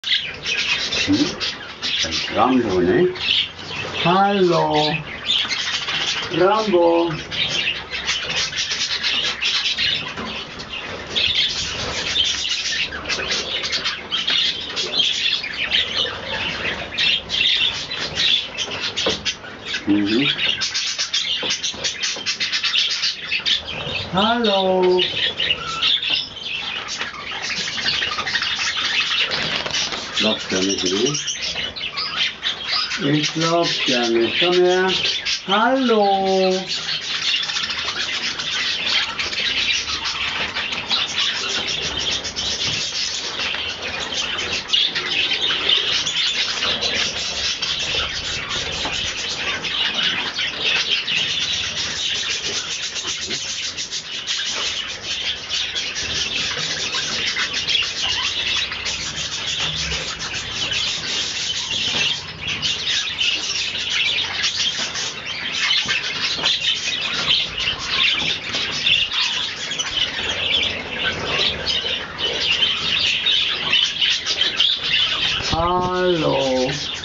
Das ist Rambo, ne? Hallo, Rambo. Hallo. Glaubst du nicht, ne? Ich glaub's ja nicht. Komm her. Hallo. Hallo.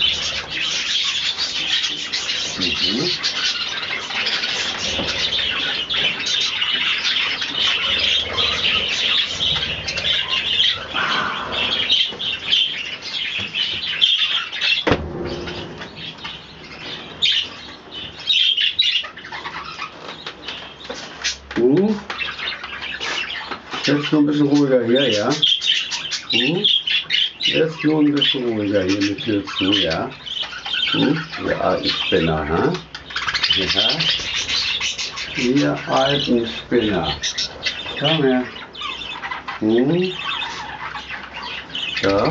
Jetzt nur ein bisschen ruhiger hier, ja? Jetzt nur ein bisschen ruhiger hier mit Tür zu, ja? Ihr alten Spinner, ha? Ja? Ihr alten Spinner. Komm her. Ja.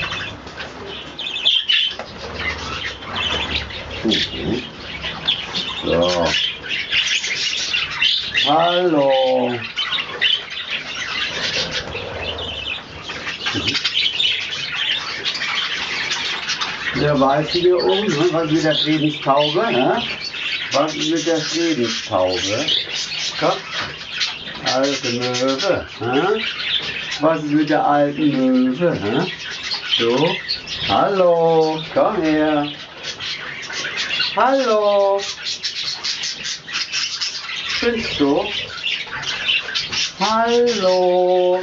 So. Hallo. Der weiß hier oben, was mit der Friedenstaube, ne? Was ist mit der Friedenstaube? Komm, alte Möwe, ne? Was ist mit der alten Möwe, ne? So, hallo, komm her. Hallo. Bist du? Hallo.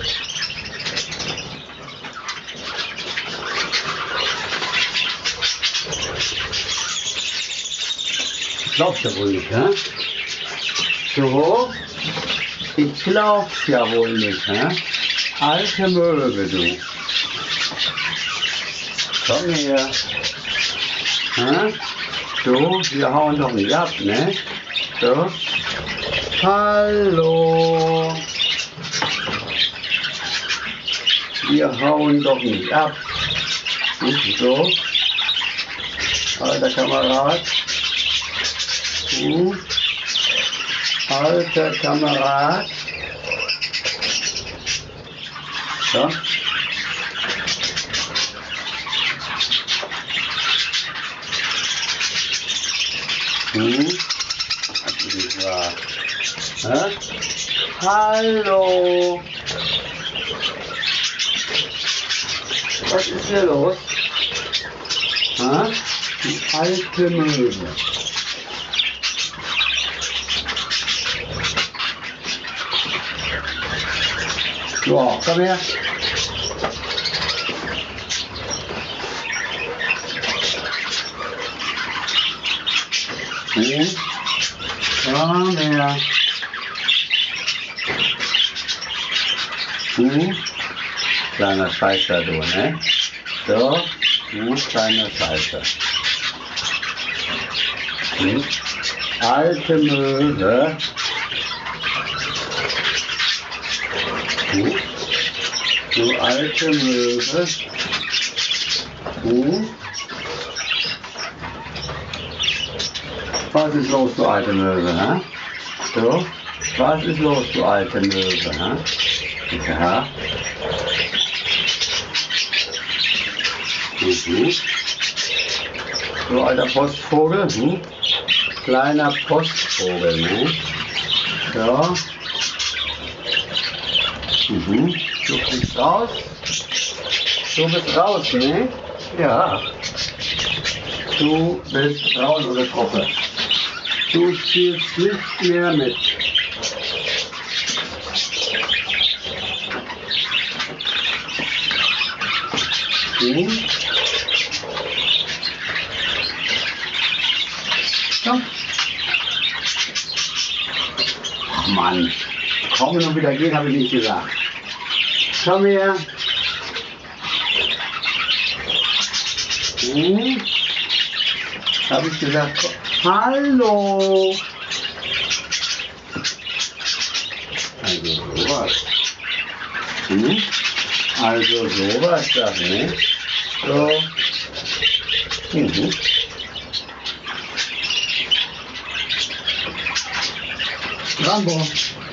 Glaubst du wohl nicht, hä? So? Ich glaub's ja wohl nicht, hä? Alte Möwe, du. Komm her. Hä? So, wir hauen doch nicht ab, ne? So. Hallo. Wir hauen doch nicht ab. So. Alter Kamerad. Alter Kamerad. So. Das ist nicht wahr. Hä? Hallo. Was ist hier los? Hä? Die alte Möwe. So, komm her. Komm her. Kleiner Scheißer, du, ne? So, kleiner Scheißer. Alte Möwe. Du alte Möwe. Was ist los, du alte Möwe, hä? So, was ist los, du alte Möwe, hä? Ja. So, alter Postvogel, kleiner Postvogel, ne? So. Du kriegst raus. Du bist raus, ne? Ja. Du bist raus, oder Truppe. Du spielst nicht mehr mit. Komm. Mann. Komm, noch wieder gehen, habe ich nicht gesagt. Komm her. Habe ich gesagt. Hallo. Also sowas. Also sowas da, ne? So. Rambo.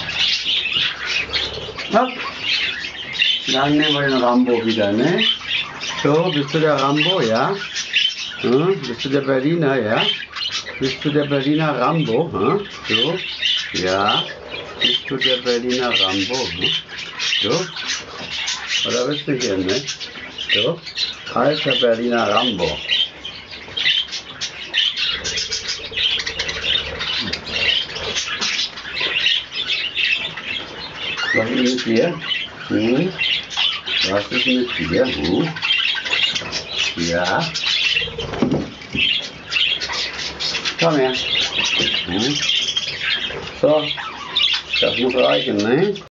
Hopp. Dann nehmen wir den Rambo wieder, ne? So, bist du der Rambo, ja? Bist du der Berliner, ja? Bist du der Berliner Rambo, So, ja. Bist du der Berliner Rambo, So. Oder bist du hier, ne? So. Alter Berliner Rambo. Was ist mit dir? Was ist mit dir? Ja. Komm her. So. Das muss reichen, ne?